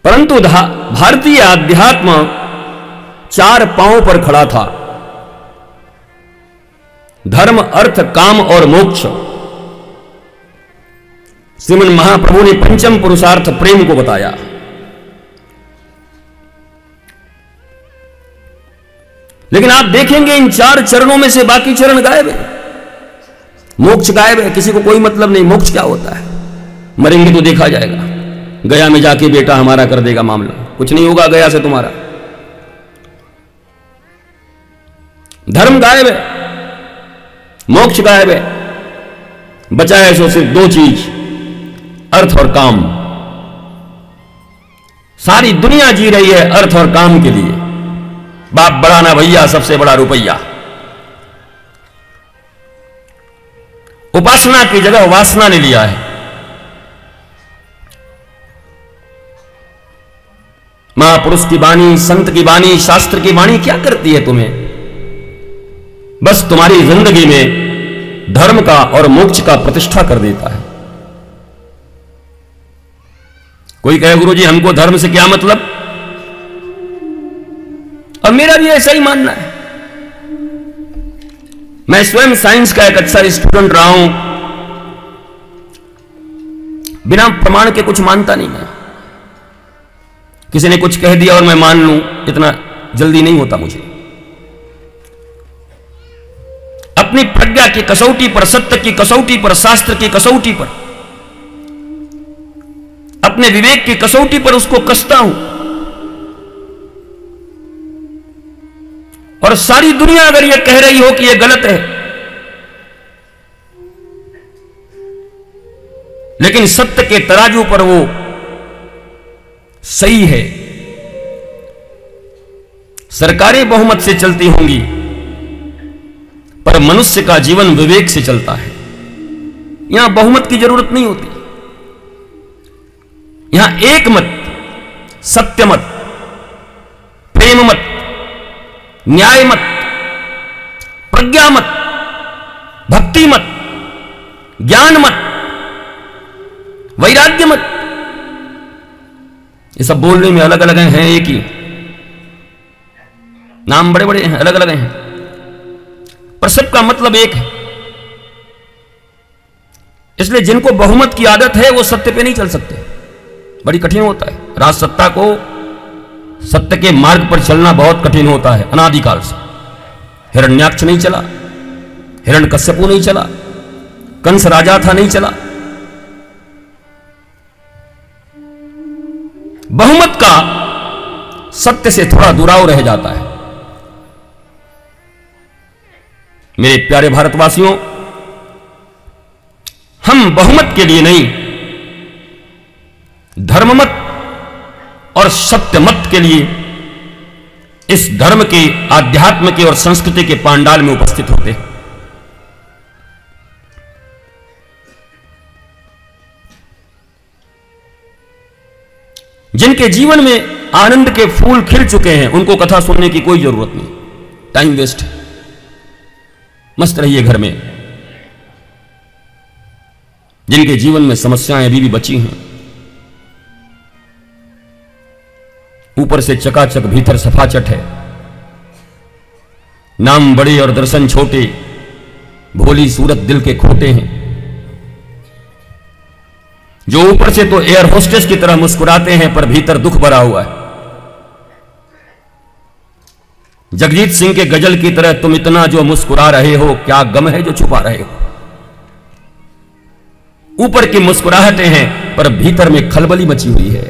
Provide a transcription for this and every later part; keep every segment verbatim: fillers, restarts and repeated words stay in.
परंतु भारतीय अध्यात्म चार पांवों पर खड़ा था। धर्म, अर्थ, काम और मोक्ष। श्रीमन महाप्रभु ने पंचम पुरुषार्थ प्रेम को बताया। लेकिन आप देखेंगे इन चार चरणों में से बाकी चरण गायब है। मोक्ष गायब है, किसी को कोई मतलब नहीं। मोक्ष क्या होता है? मरेंगे तो देखा जाएगा, गया में जाके बेटा हमारा कर देगा मामला। कुछ नहीं होगा गया से तुम्हारा। धर्म गायब है, मोक्ष गायब है। बचा है सो सिर्फ दो चीज, अर्थ और काम। सारी दुनिया जी रही है अर्थ और काम के लिए। बाप बड़ा ना भैया, सबसे बड़ा रुपया। उपासना की जगह वासना ने लिया है। महापुरुष की वाणी, संत की वाणी, शास्त्र की वाणी क्या करती है तुम्हें? बस तुम्हारी जिंदगी में धर्म का और मोक्ष का प्रतिष्ठा कर देता है। कोई कहे गुरुजी हमको धर्म से क्या मतलब? और मेरा भी ऐसा ही मानना है। मैं स्वयं साइंस का एक अच्छा स्टूडेंट रहा हूं। बिना प्रमाण के कुछ मानता नहीं मैं। किसी ने कुछ कह दिया और मैं मान लूं, इतना जल्दी नहीं होता मुझे। अपनी प्रज्ञा की कसौटी पर, सत्य की कसौटी पर, शास्त्र की कसौटी पर, अपने विवेक की कसौटी पर उसको कसता हूं। और सारी दुनिया अगर यह कह रही हो कि यह गलत है, लेकिन सत्य के तराजू पर वो सही है। सरकारें बहुमत से चलती होंगी, पर मनुष्य का जीवन विवेक से चलता है। यहां बहुमत की जरूरत नहीं होती। यहां एक मत, सत्य मत, प्रेम मत, न्याय मत, प्रज्ञा मत, भक्ति मत, ज्ञान मत, वैराग्य मत, ये सब बोलने में अलग अलग हैं, एक ही नाम बड़े बड़े हैं, अलग अलग हैं, पर सबका मतलब एक है। इसलिए जिनको बहुमत की आदत है वो सत्य पे नहीं चल सकते। बड़ी कठिन होता है। राजसत्ता को, सत्य के मार्ग पर चलना बहुत कठिन होता है अनादिकाल से। हिरण्याक्ष नहीं चला, हिरण्यकश्यपु नहीं चला, कंस राजा था नहीं चला। बहुमत का सत्य से थोड़ा दुराव रह जाता है। मेरे प्यारे भारतवासियों, हम बहुमत के लिए नहीं, धर्ममत और सत्य मत के लिए इस धर्म के, आध्यात्म के और संस्कृति के पांडाल में उपस्थित होते हैं। जिनके जीवन में आनंद के फूल खिल चुके हैं उनको कथा सुनने की कोई जरूरत नहीं, टाइम वेस्ट है। मस्त रहिए घर में। जिनके जीवन में समस्याएं अभी भी बची हैं, ऊपर से चकाचक भीतर सफाचट है, नाम बड़े और दर्शन छोटे, भोली सूरत दिल के खोटे हैं। जो ऊपर से तो एयर होस्टेस की तरह मुस्कुराते हैं पर भीतर दुख भरा हुआ है। जगजीत सिंह के गजल की तरह तुम इतना जो मुस्कुरा रहे हो, क्या गम है जो छुपा रहे हो। ऊपर की मुस्कुराहटें हैं पर भीतर में खलबली मची हुई है।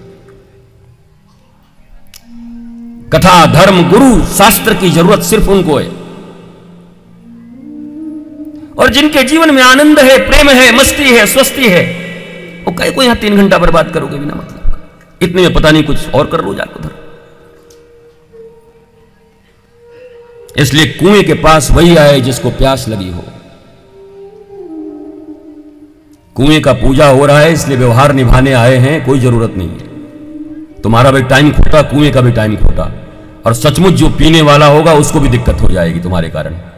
कथा, धर्म, गुरु, शास्त्र की जरूरत सिर्फ उनको है। और जिनके जीवन में आनंद है, प्रेम है, मस्ती है, स्वस्ति है, वो कहीं को यहां तीन घंटा बर्बाद करोगे बिना मतलब का। इतने में पता नहीं कुछ और कर लो जाकर उधर। इसलिए कुएं के पास वही आए जिसको प्यास लगी हो। कुएं का पूजा हो रहा है इसलिए व्यवहार निभाने आए हैं, कोई जरूरत नहीं है। तुम्हारा भी टाइम खोटा, कुएं का भी टाइम खोटा। और सचमुच जो पीने वाला होगा उसको भी दिक्कत हो जाएगी तुम्हारे कारण।